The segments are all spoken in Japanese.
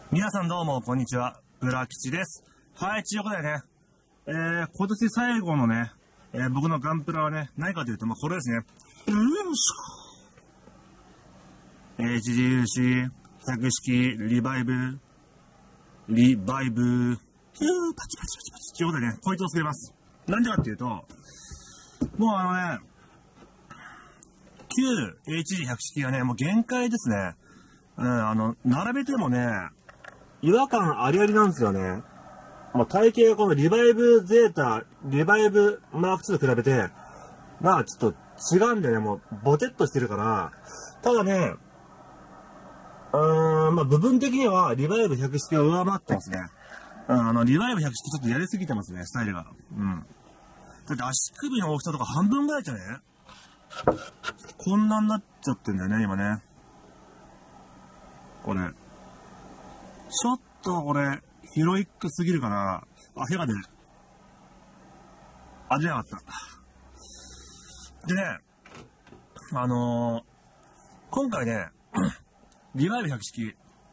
皆さんどうも、こんにちは。浦吉です。はい、ということでね、今年最後のね、僕のガンプラはね、何かというと、これですね。HGUC、100式、リバイブ、パチパチパチパチ。ということでね、こいつを作ります。なんでかっていうと、もう旧 HG100 式がね、もう限界ですね。並べてもね、違和感ありありなんですよね。体型がこのリバイブゼータ、リバイブマーク2と比べて、ちょっと違うんだよね。もう、ボテッとしてるから。ただね、部分的にはリバイブ100式を上回ってますね。リバイブ100式ちょっとやりすぎてますね、スタイルが。だって足首の大きさとか半分ぐらいじゃね？こんなになっちゃってんだよね、今ね。これ。ちょっとこれ、ヒロイックすぎるかな。手が出る。出なかった。でね、今回ね、リバイブ100式、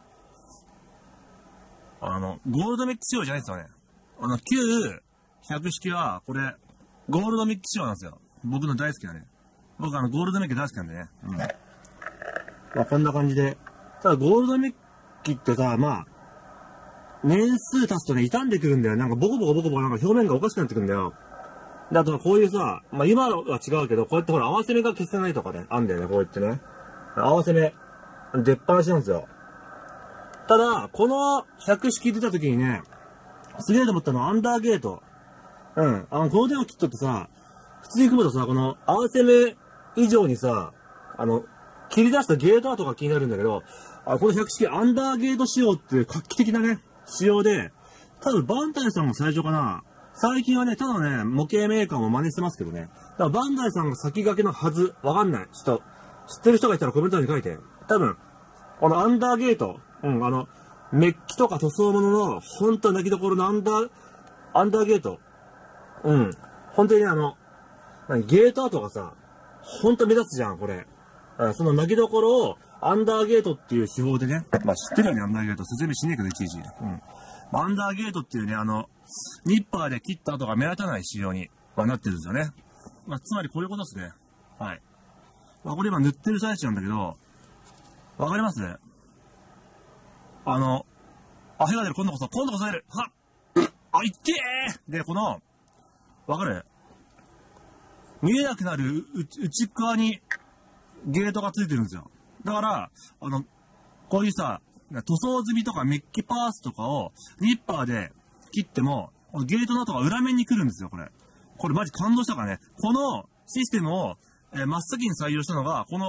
ゴールドミック仕様じゃないですよね。旧100式は、これ、ゴールドミック仕様なんですよ。僕の大好きなね。僕ゴールドミック大好きなんでね。こんな感じで。ただ、ゴールドミックってさ、年数経つとね、傷んでくるんだよ。ボコボコ表面がおかしくなってくるんだよ。で、あとこういうさ、今は違うけど、こうやってほら、合わせ目が消せないとかね、あんだよね、こうやってね。合わせ目、出っ放しなんですよ。ただ、この100式出た時にね、すげえと思ったのはアンダーゲート。この手のキットってさ、普通に組むとさ、この合わせ目以上にさ、切り出したゲートアートが気になるんだけど、この100式アンダーゲート仕様っていう画期的なね、仕様で、多分バンダイさんが最初かな。最近はね、ただね、模型メーカーも真似してますけどね。だからバンダイさんが先駆けのはず。わかんない。知ってる人がいたらコメント欄に書いて。多分、このアンダーゲート、メッキとか塗装物の、本当泣きどころのアンダーゲート。本当にね、ゲートアートがさ、本当目立つじゃん、これ。その泣きどころを、アンダーゲートっていう手法でね、知ってるよね、アンダーゲート。説明しねえけど、いちいち。アンダーゲートっていうね、ニッパーで切った跡が目立たない仕様になってるんですよね。つまりこういうことですね。はい。これ今塗ってる最中なんだけど、わかりますね。手が出る、今度こそ出る。いってーで、わかる？見えなくなる内側にゲートがついてるんですよ。だから、こういうさ、塗装済みとかメッキパーツとかをニッパーで切っても、ゲートの跡が裏面に来るんですよ、これ。これマジ感動したからね。このシステムを、真っ先に採用したのが、この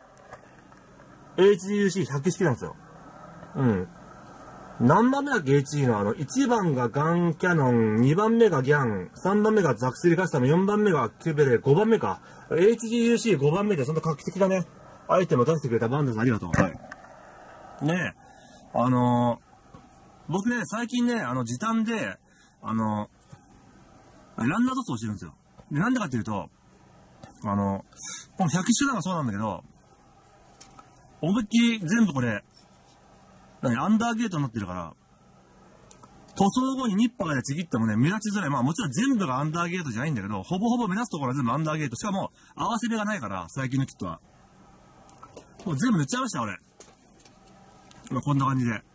HGUC100 式なんですよ。何番目だっけ HG の1番がガンキャノン、2番目がギャン、3番目がザクスリカスタム、4番目がキューベレ、5番目か。HGUC5 番目でそんな画期的だね。アイテムを出してくれたバンドさんありがとう。はい。ねえ、僕ね、最近ね、時短で、ランナー塗装をしてるんですよ。で、なんでかっていうと、この100種類がそうなんだけど、思いっきり全部これ、アンダーゲートになってるから、塗装後にニッパーでちぎってもね、目立ちづらい。もちろん全部がアンダーゲートじゃないんだけど、ほぼほぼ目立つところは全部アンダーゲート。しかも、合わせ目がないから、最近のキットは。もう全部塗っちゃいました、俺。こんな感じで。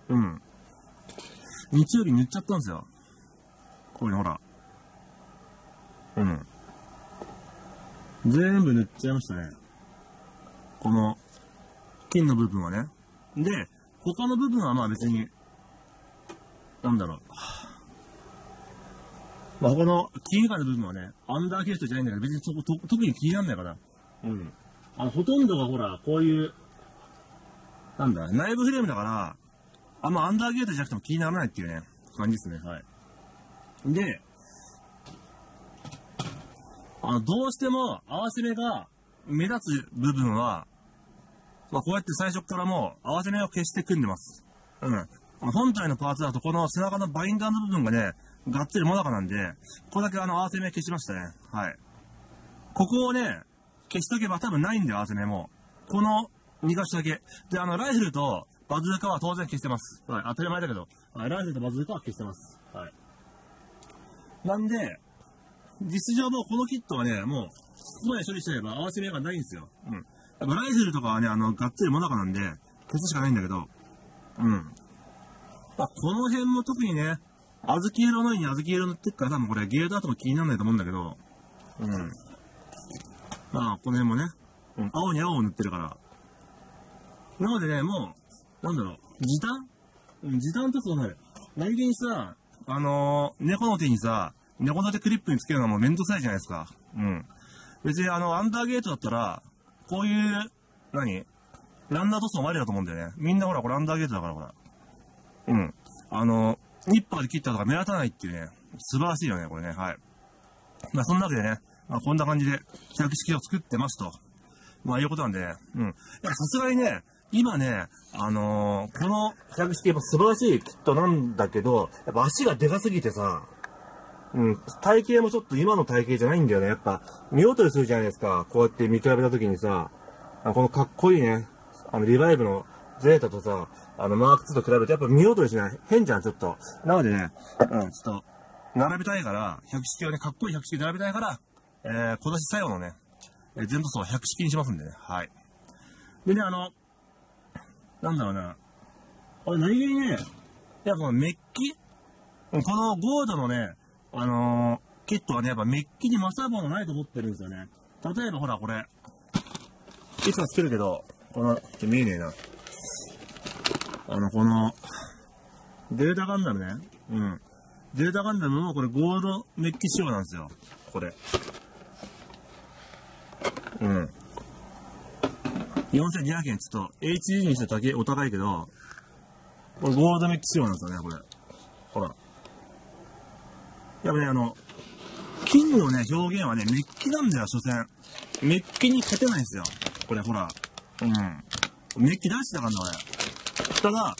日曜日塗っちゃったんですよ。こういうのほら。全部塗っちゃいましたね。この、金の部分はね。で、他の部分は別に、なんだろう。他の金以外の部分はね、アンダーゲートじゃないんだけど、別に特に気にならないから。ほとんどがほら、こういう、内部フレームだから、アンダーゲートじゃなくても気にならないっていうね、感じですね。はい。で、どうしても合わせ目が目立つ部分は、こうやって最初からもう合わせ目を消して組んでます。本体のパーツだとこの背中のバインダーの部分がね、がっつりもなかなんで、これだけ合わせ目消しましたね。はい。ここをね、消しとけば多分ないんだよ、合わせ目も。この2箇所だけ。で、ライフルとバズーカは当然消してます。はい。当たり前だけど、ライフルとバズーカは消してます。はい。なんで、実上もうこのキットはね、もう、ここまで処理しちゃえば合わせ目がないんですよ。うん。やっぱライフルとかはね、がっつりもなかなんで、消すしかないんだけど、うん。まあ、この辺も特にね、小豆色の上に小豆色塗ってっから多分これゲート後も気にならないと思うんだけど、うん。まあ、この辺もね、うん、青に青を塗ってるから。なのでね、もう、なんだろう、時短とそうなる。何気にさ、猫の手にさ、猫の手クリップにつけるのはもうめんどくさいじゃないですか。うん。別にアンダーゲートだったら、こういう、ランナー塗装もありだと思うんだよね。みんなほら、これアンダーゲートだから、ほら。うん。ニッパーで切ったとか目立たないっていうね、素晴らしいよね、これね、はい。まあ、そんなわけでね、まあ、こんな感じで、百式を作ってますと。まあ、いうことなんでね、うん。さすがにね、今ね、この百式やっぱ素晴らしいキットなんだけど、やっぱ足がでかすぎてさ、うん、体型もちょっと今の体型じゃないんだよね。やっぱ、見劣りするじゃないですか。こうやって見比べたときにさ、このかっこいいね、リバイブのゼータとさ、マーク2と比べるとやっぱ見劣りしない。変じゃん、ちょっと。なのでね、ちょっと、並べたいから、百式をね、かっこいい百式並べたいから、今年最後のね、全塗装は百式にしますんでね、はい。でね、なんだろうな。何気にね、いや、このメッキこのゴールドのね、キットはね、やっぱメッキに勝るものないと思ってるんですよね。例えばほら、これ。いつもつけるけど、見えねえな。この、データガンダムね。うん。データガンダムもこれゴールドメッキ仕様なんですよ。これ。うん。4200円ちょっと HG にしてお高いけど、これゴールドメッキ仕様なんですよね、これ。ほら。やっぱね、金のね、表現はね、メッキなんだよ、所詮。メッキに勝てないんですよ。これ、ほら。うん。メッキ出してたからな、俺。ただ、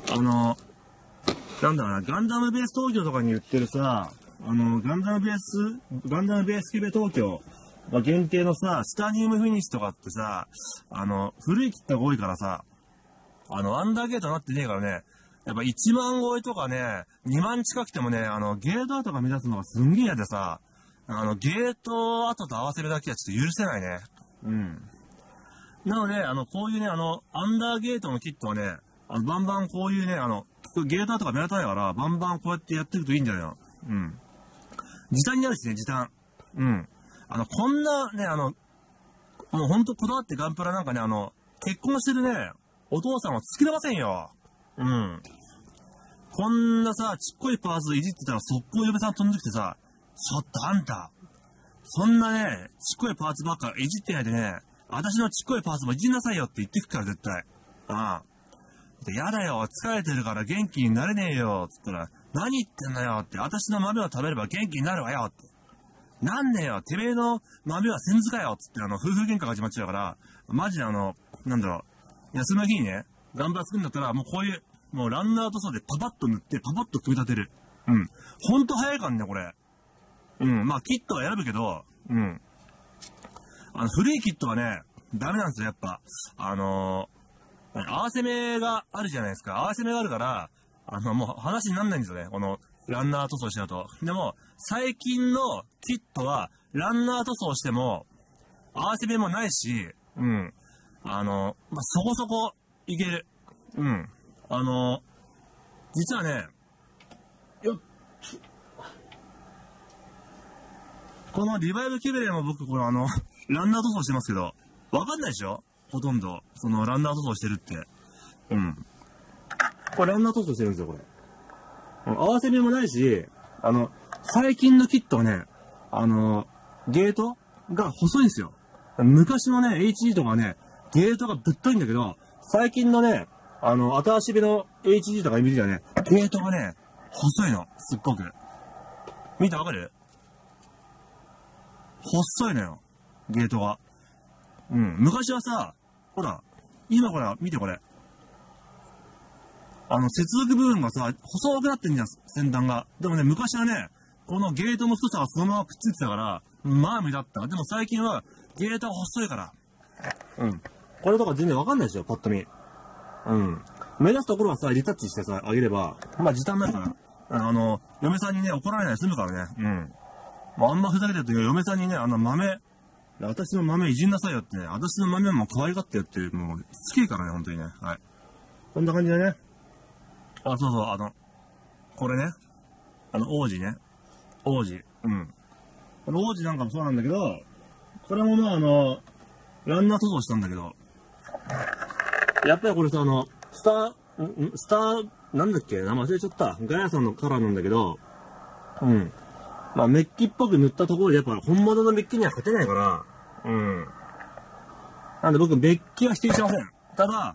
なんだろうな、ガンダムベース東京とかに売ってるさ、ガンダムベースキュベ東京限定のさ、チタニウムフィニッシュとかってさ、古いキットが多いからさ、アンダーゲートになってねえからね、やっぱ1万超えとかね、2万近くてもね、ゲート跡が目立つのがすんげえ嫌でさ、ゲート跡と合わせるだけはちょっと許せないね。うん。なので、こういうね、アンダーゲートのキットはね、バンバンこういうね、ゲート跡が目立たないから、バンバンこうやってやっていくといいんだよ。うん。時短になるしね、時短。うん。こんなね、もうほんとこだわってガンプラなんかね、結婚してるね、お父さんは作れませんよ。うん。こんなさ、ちっこいパーツいじってたら速攻嫁さん飛んできてさ、ちょっとあんた、そんなね、ちっこいパーツばっかいじってないでね、私のちっこいパーツもいじんなさいよって言ってくから絶対。ああ。やだよ、疲れてるから元気になれねえよ、つったら、何言ってんだよって、私の豆を食べれば元気になるわよって。なんでよ、てめえの豆はセンズかよつって夫婦喧嘩が始まっちゃうから、マジでなんだろう、休みの日にね、ガンプラ作るんだったら、もうこういう、もうランナー塗装でパパッと塗って、パパッと組み立てる。うん。ほんと早いからね、これ。うん。まあ、キットは選ぶけど、うん。古いキットはね、ダメなんですよ、やっぱ。合わせ目があるじゃないですか。合わせ目があるから、もう話になんないんですよね。この、ランナー塗装しちゃうと。でも、最近のキットは、ランナー塗装しても、合わせ目もないし、うん。まあ、そこそこいける。うん。実はね、このリバイブキュベレも僕、これランナー塗装してますけど、わかんないでしょほとんど。その、ランナー塗装してるって。うん。これランナー塗装してるんですよ、これ。合わせ目もないし、最近のキットはね、ゲートが細いんですよ。昔のね、HG とかね、ゲートがぶっといんだけど、最近のね、新しめの HG とか MG はね、ゲートがね、細いの。すっごく。見てわかる？細いのよ。ゲートが。うん。昔はさ、ほら、今ほら、見てこれ。接続部分がさ、細くなってんじゃん、先端が。でもね、昔はね、このゲートの太さがそのままくっついてたから、まあ目立った。でも最近は、ゲートが細いから。うん。これとか全然わかんないでしょ、パッと見。うん。 目立つところはさ、リタッチしてさ、あげれば、まあ時短になるから。嫁さんにね、怒られないで済むからね。うん。あんまふざけてると嫁さんにね、私の豆いじんなさいよってね、私の豆も可愛がってよっていう、もう、好きからね、本当にね。はい。こんな感じでね。あ、そうそう、これね。王子ね。王子。うん。この王子なんかもそうなんだけど、これもまあランナー塗装したんだけど、やっぱりこれさ、スター、なんだっけ名前忘れちゃった。ガヤさんのカラーなんだけど、うん。まあ、メッキっぽく塗ったところでやっぱ本物のメッキには勝てないから、うん。なんで僕、メッキは否定しません。ただ、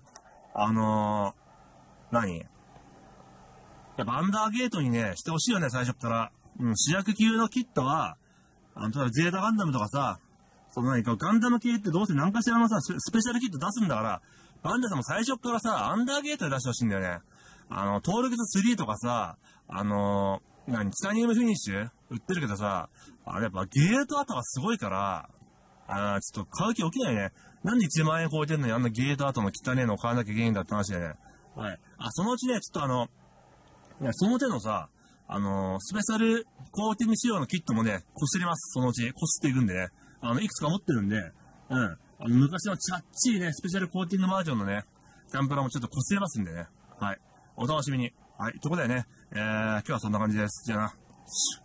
やっぱアンダーゲートにね、してほしいよね、最初から。うん、主役級のキットは、例えばゼータガンダムとかさ、ガンダム系ってどうせ何かしらのさ、スペシャルキット出すんだから、バンダさんも最初からさ、アンダーゲートで出してほしいんだよね。登録3とかさ、チタニウムフィニッシュ売ってるけどさ、あれやっぱゲート跡がすごいから、ちょっと買う気起きないね。なんで1万円超えてんのにあんなゲート跡の汚ねえのを買わなきゃいけないんだって話でね。はい。そのうちね、ちょっとその手のさ、スペシャルコーティング仕様のキットもね、こすります。そのうち、こすっていくんでね。いくつか持ってるんで、うん。昔のチャッチーね、スペシャルコーティングバージョンのね、キャンプラもちょっとこすれますんでね。はい。お楽しみに。はい。ということでね、今日はそんな感じです。じゃあな。